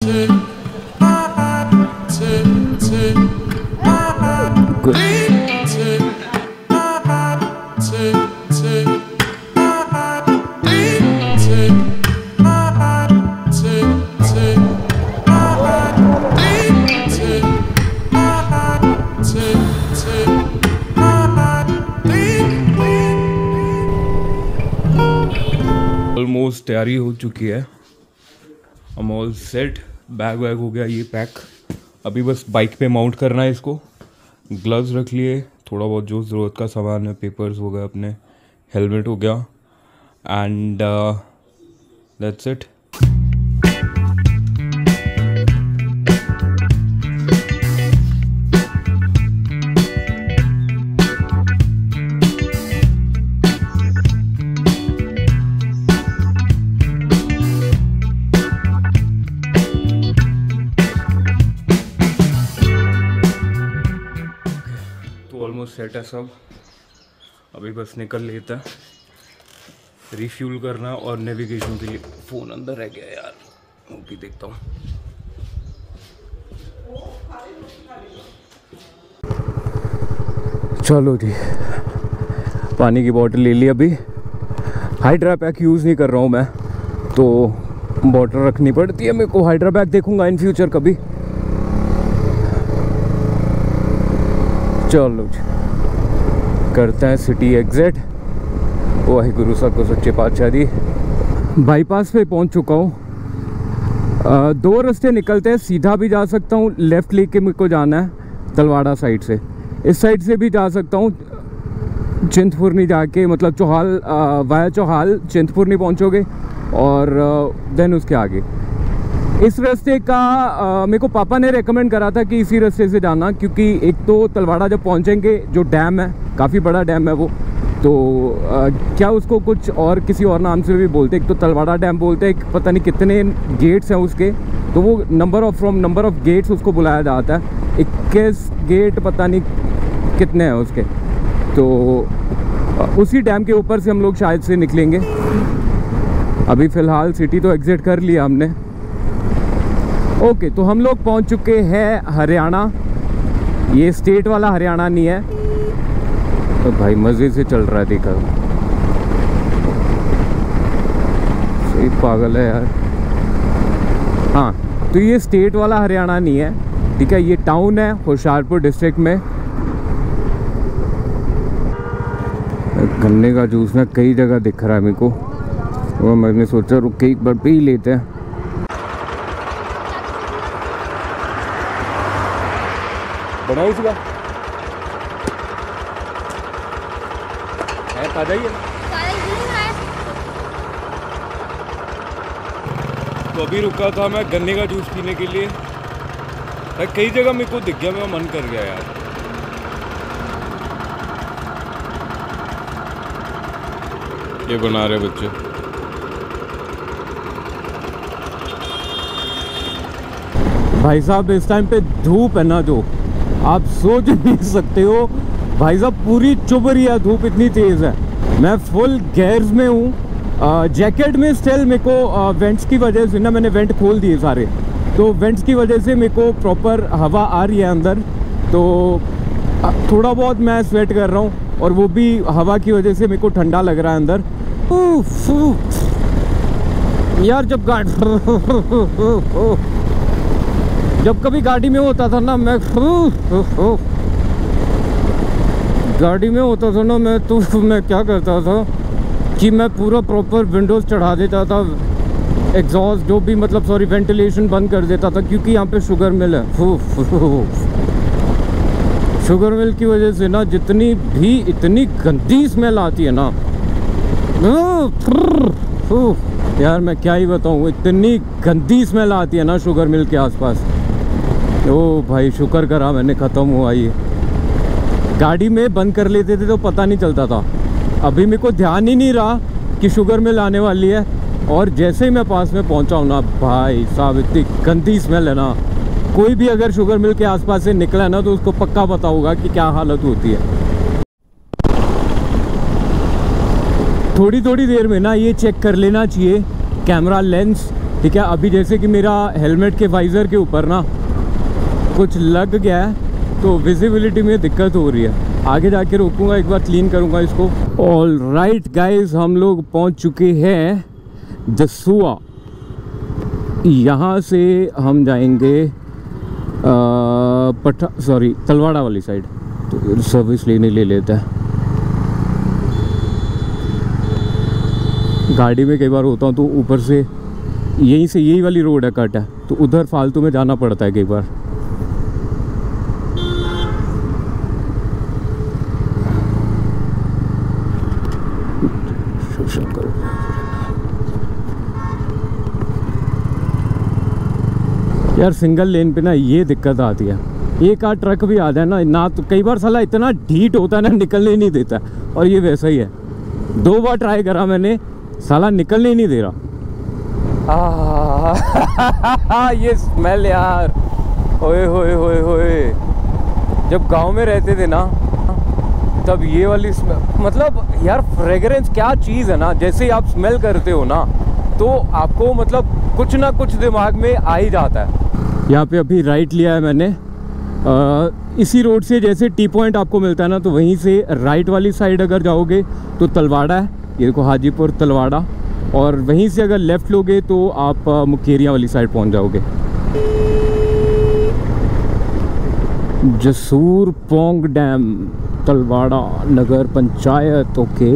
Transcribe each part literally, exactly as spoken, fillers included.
Almost तैयारी हो चुकी है, हम ऑल सेट, बैग वैग हो गया ये पैक। अभी बस बाइक पे माउंट करना है इसको। ग्लव्स रख लिए, थोड़ा बहुत जो ज़रूरत का सामान है, पेपर्स हो गए अपने, हेलमेट हो गया, and that's it. Almost set है सब, अभी बस निकल लेता है, रिफ्यूल करना और नेविगेशन के लिए। फ़ोन अंदर रह गया यार, वो भी देखता हूँ। चलो जी, पानी की बोतल ले ली। अभी हाइड्रा पैक यूज़ नहीं कर रहा हूँ मैं, तो बोतल रखनी पड़ती है मेरे को। हाइड्रा पैक देखूँगा इन फ्यूचर कभी। चलो जी, करते हैं सिटी एग्जिट। वाहिगुरु साहब को सच्चे पातशाह दी। बाईपास पे पहुंच चुका हूँ। दो रास्ते निकलते हैं, सीधा भी जा सकता हूँ, लेफ़्ट लेके मेरे को जाना है तलवाड़ा साइड से। इस साइड से भी जा सकता हूँ, चिंतपूर्णी जाके, मतलब चौहाल, वाया चौहाल चिंतपूर्णी पहुँचोगे और देन उसके आगे। इस रास्ते का आ, मेरे को पापा ने रेकमेंड करा था कि इसी रास्ते से जाना, क्योंकि एक तो तलवाड़ा जब पहुंचेंगे, जो डैम है, काफ़ी बड़ा डैम है वो, तो आ, क्या उसको कुछ और किसी और नाम से भी बोलते हैं। एक तो तलवाड़ा डैम बोलते हैं, एक पता नहीं कितने गेट्स हैं उसके, तो वो number of from number of gates उसको बुलाया जाता है। इक्कीस गेट पता नहीं कितने हैं उसके, तो आ, उसी डैम के ऊपर से हम लोग शायद से निकलेंगे। अभी फ़िलहाल सिटी तो एग्ज़िट कर लिया हमने। ओके okay, तो हम लोग पहुंच चुके हैं हरियाणा। ये स्टेट वाला हरियाणा नहीं है, तो भाई मज़े से चल रहा है, देखा सही पागल है यार। हाँ, तो ये स्टेट वाला हरियाणा नहीं है, ठीक है। ये टाउन है होशियारपुर डिस्ट्रिक्ट में। गन्ने का जूस ना कई जगह दिख रहा है मेरे को, और मैंने सोचा रुक के एक बार पी लेते हैं। बनाओ इसका है, खा जाइए। तो अभी रुका था मैं गन्ने का जूस पीने के लिए, कई जगह मेरे को दिख गया, मेरा मन कर गया यार। ये बना रहे बच्चे। भाई साहब इस टाइम पे धूप है ना, जो आप सोच नहीं सकते हो। भाई साहब पूरी चुभ रही है धूप, इतनी तेज़ है। मैं फुल गेयर्स में हूँ, जैकेट में स्टिल मेरे को वेंट्स की वजह से ना, मैंने वेंट खोल दिए सारे, तो वेंट्स की वजह से मेरे को प्रॉपर हवा आ रही है अंदर, तो थोड़ा बहुत मैं स्वेट कर रहा हूँ, और वो भी हवा की वजह से मेरे को ठंडा लग रहा है अंदर। यार जब गाड़ी जब कभी गाड़ी में होता था ना मैं गाड़ी में होता था ना मैं तो मैं क्या करता था कि मैं पूरा प्रॉपर विंडोज़ चढ़ा देता था, एग्जॉस्ट जो भी, मतलब सॉरी वेंटिलेशन बंद कर देता था, क्योंकि यहाँ पे शुगर मिल है। शुगर मिल की वजह से ना जितनी भी इतनी गंदी स्मेल आती है ना यार, मैं क्या ही बताऊँ, इतनी गंदी स्मेल आती है ना शुगर मिल के आसपास। ओ भाई शुक्र करा मैंने, ख़त्म हुआ ये। गाड़ी में बंद कर लेते थे तो पता नहीं चलता था। अभी मेरे को ध्यान ही नहीं रहा कि शुगर मिल आने वाली है, और जैसे ही मैं पास में पहुंचा हूँ ना, भाई साहब इतनी गंदी स्मेल है ना। कोई भी अगर शुगर मिल के आसपास से निकला है ना, तो उसको पक्का पता होगा कि क्या हालत होती है। थोड़ी थोड़ी देर में ना ये चेक कर लेना चाहिए कैमरा लेंस ठीक है। अभी जैसे कि मेरा हेलमेट के वाइज़र के ऊपर ना कुछ लग गया है तो विजिबिलिटी में दिक्कत हो रही है। आगे जाके रोकूंगा, एक बार क्लीन करूंगा इसको। ऑल राइट गाइज, हम लोग पहुंच चुके हैं जसुआ। यहाँ से हम जाएंगे आ, पठा सॉरी तलवाड़ा वाली साइड, तो सर्विस लेने ले लेते हैं। गाड़ी में कई बार होता हूँ तो ऊपर से यहीं से यही वाली रोड है कट है, तो उधर फालतू में जाना पड़ता है कई बार। यार सिंगल लेन पे ना ये दिक्कत आती है, एक आध ट्रक भी आ जाए ना ना तो कई बार साला इतना ढीठ होता है ना, निकलने ही नहीं देता। और ये वैसा ही है, दो बार ट्राई करा मैंने, साला निकलने ही नहीं दे रहा। आ, ये स्मेल यार, ओए होए होए होए। जब गांव में रहते थे ना तब ये वाली स्मेल, मतलब यार फ्रेगरेंस क्या चीज़ है ना, जैसे ही आप स्मेल करते हो ना तो आपको मतलब कुछ ना कुछ दिमाग में आ ही जाता है। यहाँ पे अभी राइट लिया है मैंने, आ, इसी रोड से जैसे टी पॉइंट आपको मिलता है ना, तो वहीं से राइट वाली साइड अगर जाओगे तो तलवाड़ा है, ये देखो हाजीपुर तलवाड़ा। और वहीं से अगर लेफ़्ट लोगे तो आप मुकेरिया वाली साइड पहुँच जाओगे। जसूर पोंग डैम तलवाड़ा नगर पंचायत। ओके,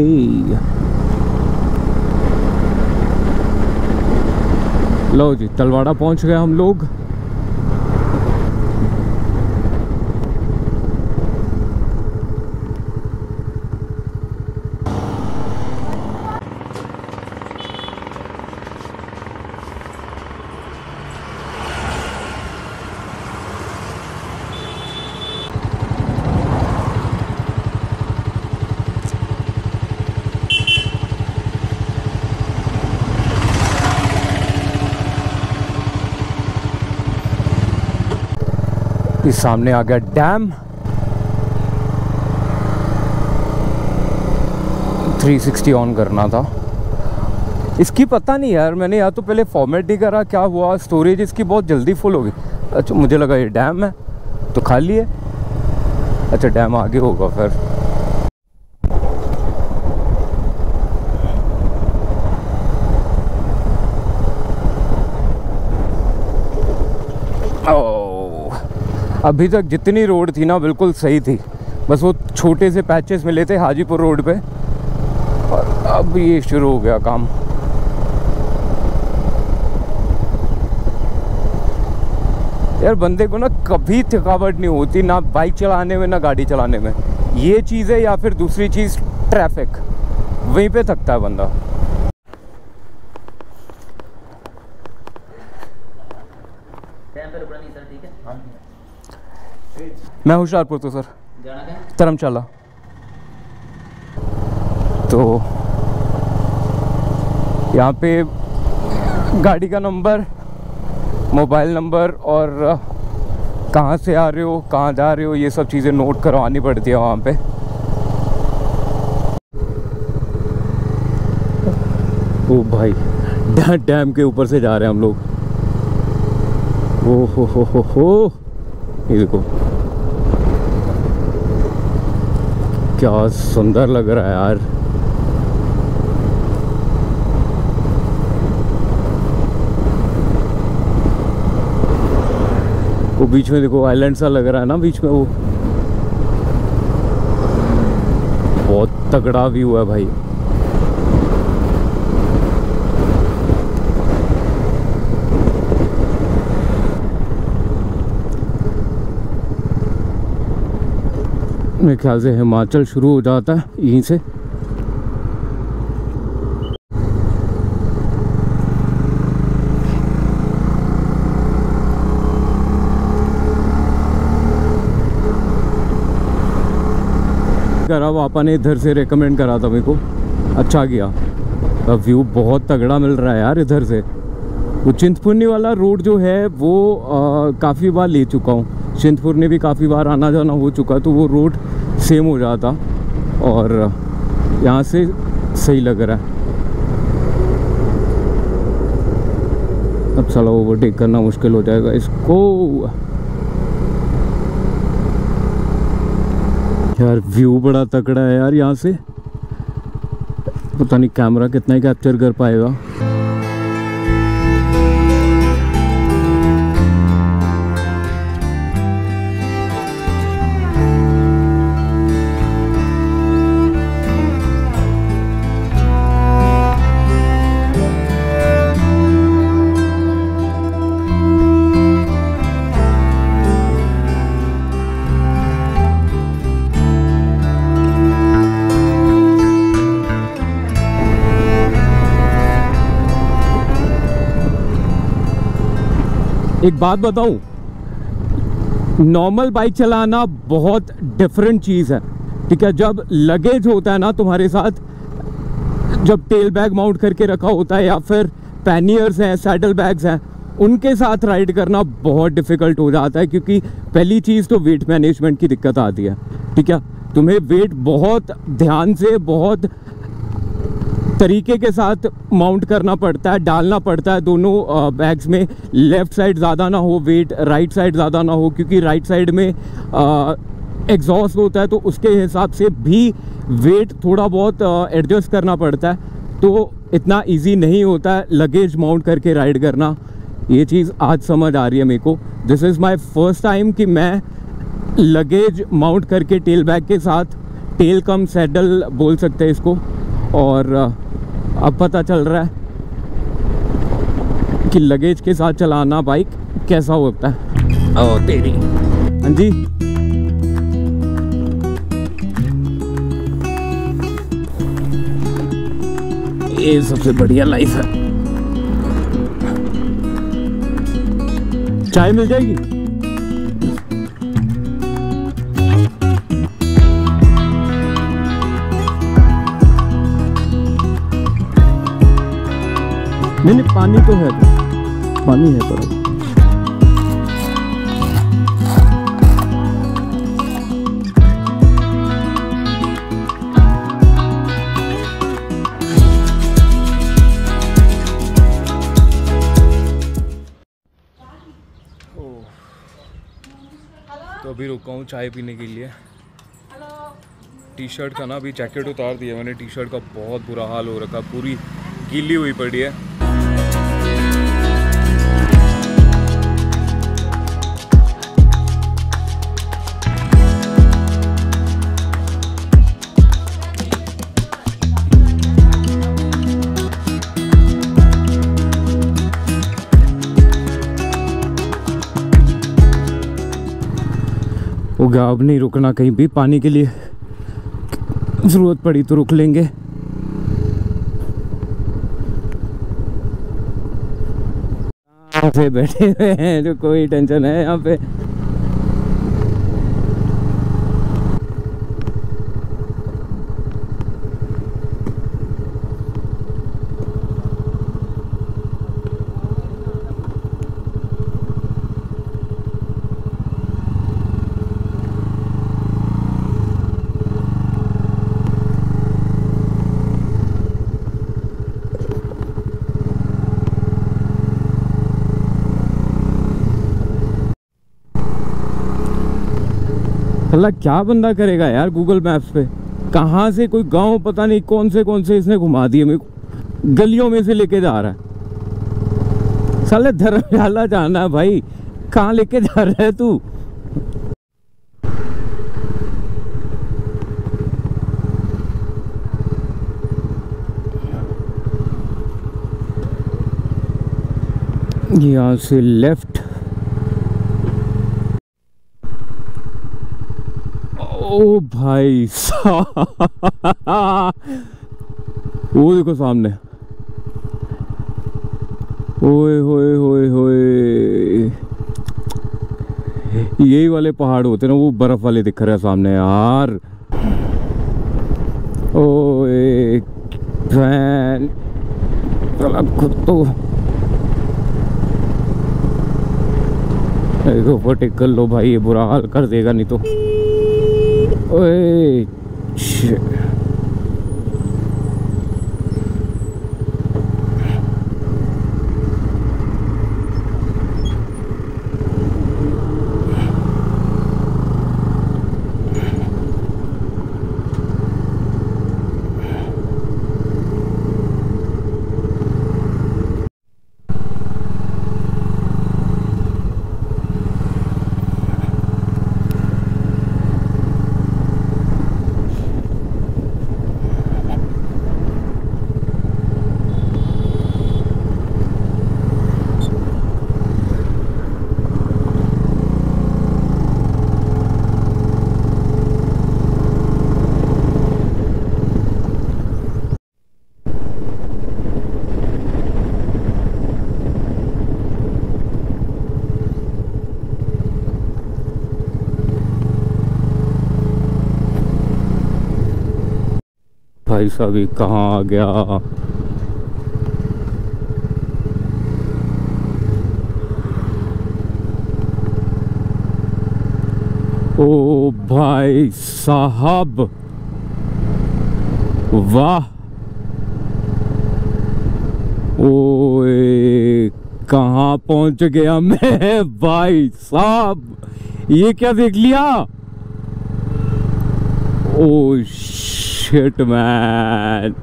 लो जी तलवाड़ा पहुंच गए हम लोग। इस सामने आ गया डैम। थ्री सिक्सटी ऑन करना था इसकी, पता नहीं यार, मैंने या तो पहले फॉर्मेट ही करा, क्या हुआ, स्टोरेज इसकी बहुत जल्दी फुल हो गई। अच्छा मुझे लगा ये डैम है तो खाली है। अच्छा डैम आगे होगा फिर। अभी तक जितनी रोड थी ना बिल्कुल सही थी, बस वो छोटे से पैचेस मिले थे हाजीपुर रोड पे, और अब ये शुरू हो गया काम। यार बंदे को ना कभी थकावट नहीं होती, ना बाइक चलाने में ना गाड़ी चलाने में। ये चीज़ है, या फिर दूसरी चीज़ ट्रैफिक, वहीं पे थकता है बंदा। मैं होशियारपुर तो सर, धर्मशाला। तो यहाँ पे गाड़ी का नंबर, मोबाइल नंबर और कहाँ से आ रहे हो, कहाँ जा रहे हो, ये सब चीज़ें नोट करवानी पड़ती है वहाँ पे। ओ भाई डैम के ऊपर से जा रहे हैं हम लोग। ओ हो हो हो हो, ये देखो क्या सुंदर लग रहा है यार। वो बीच में देखो आइलैंड सा लग रहा है ना बीच में, वो बहुत तगड़ा व्यू है भाई। मेरे ख्याल से हिमाचल शुरू हो जाता है यहीं से। करा पापा ने इधर से रेकमेंड करा था मेरे को, अच्छा किया। अब व्यू बहुत तगड़ा मिल रहा है यार इधर से। वो चिंतपूर्णी वाला रोड जो है वो काफ़ी बार ले चुका हूँ, चिंतपूर्णी भी काफ़ी बार आना जाना हो चुका, तो वो रोड सेम हो जाता और यहाँ से सही लग रहा है। अब साला ओवरटेक करना मुश्किल हो जाएगा इसको। यार व्यू बड़ा तगड़ा है यार यहाँ से, पता नहीं कैमरा कितना ही कैप्चर कर पाएगा। एक बात बताऊं, नॉर्मल बाइक चलाना बहुत डिफरेंट चीज़ है, ठीक है। जब लगेज होता है ना तुम्हारे साथ, जब टेल बैग माउंट करके रखा होता है या फिर पैनियर्स हैं, सैडल बैग्स हैं, उनके साथ राइड करना बहुत डिफ़िकल्ट हो जाता है, क्योंकि पहली चीज़ तो वेट मैनेजमेंट की दिक्कत आती है, ठीक है। तुम्हें वेट बहुत ध्यान से, बहुत तरीके के साथ माउंट करना पड़ता है, डालना पड़ता है दोनों बैग्स में। लेफ़्ट साइड ज़्यादा ना हो वेट, राइट साइड ज़्यादा ना हो, क्योंकि राइट साइड में एग्जॉस्ट होता है तो उसके हिसाब से भी वेट थोड़ा बहुत एडजस्ट करना पड़ता है। तो इतना इजी नहीं होता है लगेज माउंट करके राइड करना, ये चीज़ आज समझ आ रही है मेरे को। This is my first time कि मैं लगेज माउंट करके टेल बैग के साथ, टेल कम सैडल बोल सकते हैं इसको, और अब पता चल रहा है कि लगेज के साथ चलाना बाइक कैसा होता है। ओ तेरी, हाँ जी। ये सबसे बढ़िया लाइफ है। चाय मिल जाएगी? नहीं नहीं, पानी तो है, पानी है पर तो अभी रुका हूँ चाय पीने के लिए। टी शर्ट का ना अभी जैकेट उतार दिया मैंने, टी शर्ट का बहुत बुरा हाल हो रखा, पूरी गीली हुई पड़ी है। हो गया, अब नहीं रुकना कहीं भी, पानी के लिए जरूरत पड़ी तो रुक लेंगे। यहाँ पे बैठे हुए हैं जो कोई टेंशन है यहाँ पे। अल्लाह क्या बंदा करेगा यार गूगल मैप्स पे, कहाँ से कोई गांव पता नहीं कौन से कौन से इसने घुमा दिए मेरे को, गलियों में से लेके जा रहा है। साले धर्मशाला जाना है भाई, कहाँ लेके जा रहा है तू? यहाँ से लेफ्ट। ओ भाई वो देखो सामने, ओए होए होए होए, यही वाले पहाड़ होते ना, वो बर्फ वाले दिख रहे हैं सामने यार। ओए फैन खुद तो ओवरटेक कर लो भाई, ये बुरा हाल कर देगा नहीं तो। ओए भाई साहब ये कहाँ आ गया। ओ भाई साहब वाह। ओए कहाँ पहुंच गया मैं भाई साहब, ये क्या देख लिया। Oh shit man.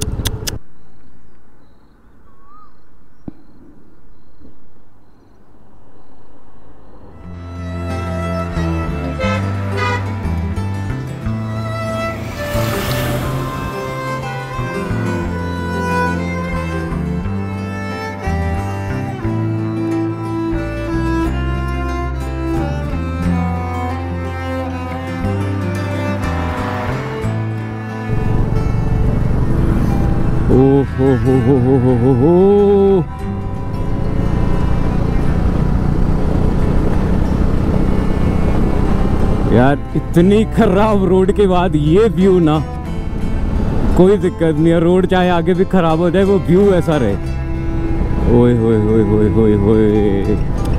ओ हो हो हो हो हो हो हो। यार इतनी खराब रोड के बाद ये व्यू ना, कोई दिक्कत नहीं है, रोड चाहे आगे भी खराब हो जाए वो व्यू ऐसा रहे। ओए होए होए होए होए होए।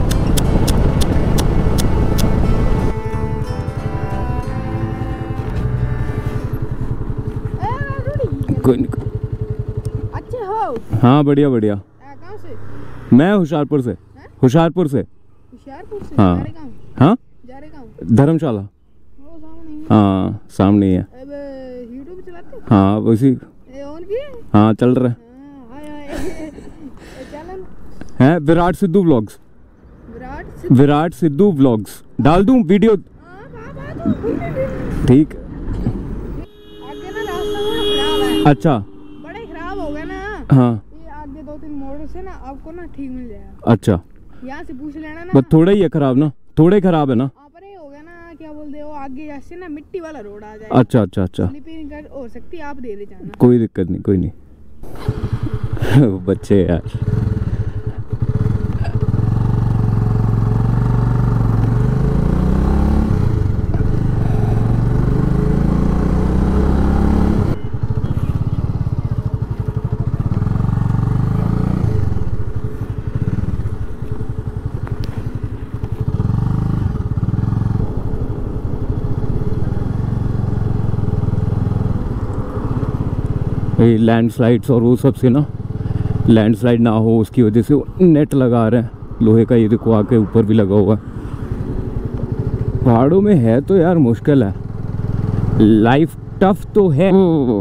कोई नहीं। अच्छे हो? हाँ बढ़िया बढ़िया। कहाँ से? मैं होशियारपुर से। होशियारपुर से। होशियारपुर से? हाँ जा रहे कहाँ? हाँ जा रहे कहाँ? धर्मशाला। वो सामने ही है। हाँ सामने ही है। अब यूट्यूब चलाते हो? हाँ उसी। ए, ऑन किए? हाँ चल रहा है। हाँ, हाय हाय। चलन। है विराट सिद्धू व्लॉग्स। विराट सिद्धू। विराट सिद्धू व्लॉग्स डाल दूं वीडियो। हाँ, कहाँ बात हो? ठीक। आगे ना रास्ता बड़ा खराब है। अच्छा। बड़े खराब हो गए ना। हाँ ये आगे दो तीन मोड़ से ना आपको ना ठीक मिल जाएगा। अच्छा। यहाँ से पूछ लेना ना। बस थोड़ा ही है खराब ना, थोड़े खराब है ना। वहाँ पर ये हो गया ना, क्या बोलते हो, आगे ऐसे ना मिट्टी वाला रोड आ जाए। अच्छा अच्छा अच्छा। स्लिपिंग कर हो सकती है, आप दे दे जाना। कोई दिक्कत नहीं, कोई नहीं। बच्चे यार। लैंडस्लाइड्स और वो सब से ना, लैंडस्लाइड ना हो उसकी वजह से नेट लगा रहे हैं लोहे का। ये देखो आके ऊपर भी लगा हुआ है। पहाड़ों में है तो यार मुश्किल है, लाइफ टफ तो है।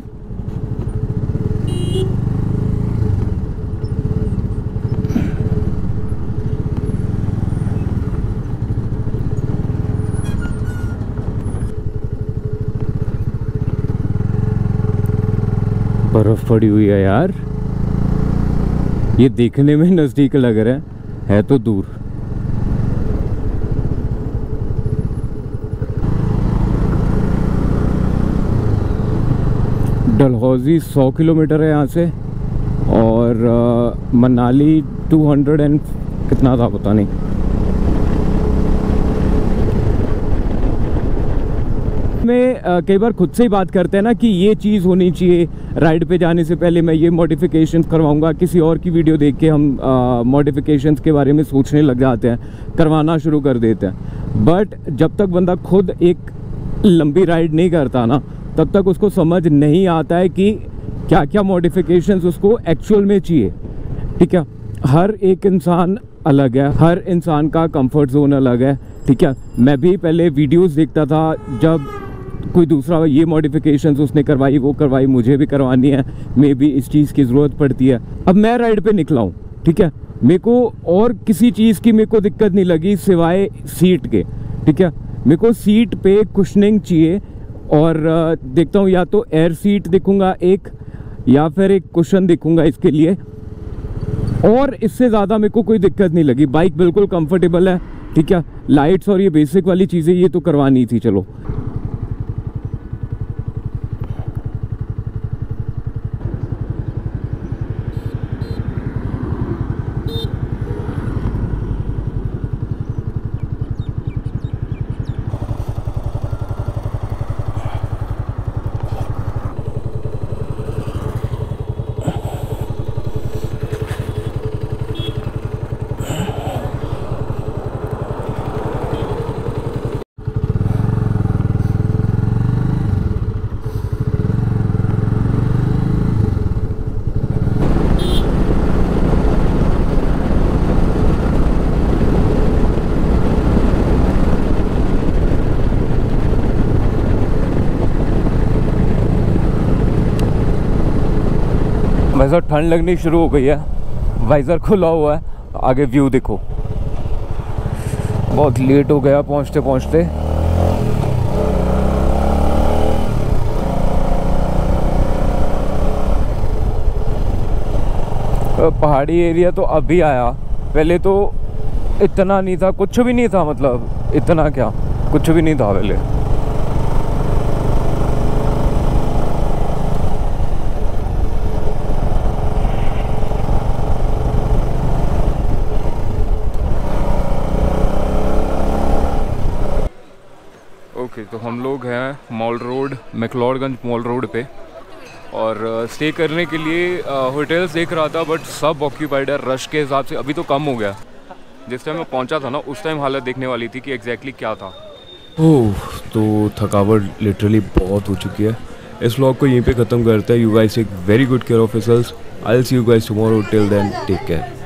बर्फ पड़ी हुई है यार, ये देखने में नजदीक लग रहा है, है तो दूर। डलहौजी सौ किलोमीटर है यहाँ से, और आ, मनाली टू हंड्रेड एंड कितना था पता नहीं। में आ, कई बार खुद से ही बात करते हैं ना कि ये चीज़ होनी चाहिए, राइड पे जाने से पहले मैं ये मॉडिफिकेशंस करवाऊंगा। किसी और की वीडियो देख के हम मॉडिफिकेशंस के बारे में सोचने लग जाते हैं, करवाना शुरू कर देते हैं। बट जब तक बंदा खुद एक लंबी राइड नहीं करता ना, तब तक उसको समझ नहीं आता है कि क्या क्या मॉडिफिकेशंस उसको एक्चुअल में चाहिए। ठीक है, हर एक इंसान अलग है, हर इंसान का कंफर्ट जोन अलग है। ठीक है, मैं भी पहले वीडियोस देखता था, जब कोई दूसरा ये मॉडिफिकेशंस उसने करवाई वो करवाई, मुझे भी करवानी है, मे भी इस चीज़ की ज़रूरत पड़ती है। अब मैं राइड पे निकला हूँ, ठीक है, मेरे को और किसी चीज़ की मेरे को दिक्कत नहीं लगी सिवाय सीट के। ठीक है, मेरे को सीट पे कुशनिंग चाहिए, और देखता हूँ या तो एयर सीट देखूंगा एक, या फिर एक कुशन देखूंगा इसके लिए, और इससे ज़्यादा मेरे को कोई दिक्कत नहीं लगी। बाइक बिल्कुल कंफर्टेबल है। ठीक है, लाइट्स और ये बेसिक वाली चीज़ें ये तो करवानी थी। चलो भाई साहब ठंड लगनी शुरू हो गई है, वाइज़र खुला हुआ है, आगे व्यू देखो। बहुत लेट हो गया पहुंचते पहुंचते। पहाड़ी एरिया तो अभी आया, पहले तो इतना नहीं था, कुछ भी नहीं था, मतलब इतना क्या, कुछ भी नहीं था पहले। ओके okay, तो हम लोग हैं mall road, McLeodganj mall road पे, और स्टे करने के लिए होटल्स देख रहा था, बट सब ऑक्यूपाइड है रश के हिसाब से। अभी तो कम हो गया, जिस टाइम मैं पहुंचा था ना उस टाइम हालत देखने वाली थी कि एग्जैक्टली क्या था। ओह, तो थकावट लिटरली बहुत हो चुकी है। इस व्लॉग को यहीं पे ख़त्म करते हैं। You guys take very good care of yourselves. I will see you guys tomorrow, till then take care.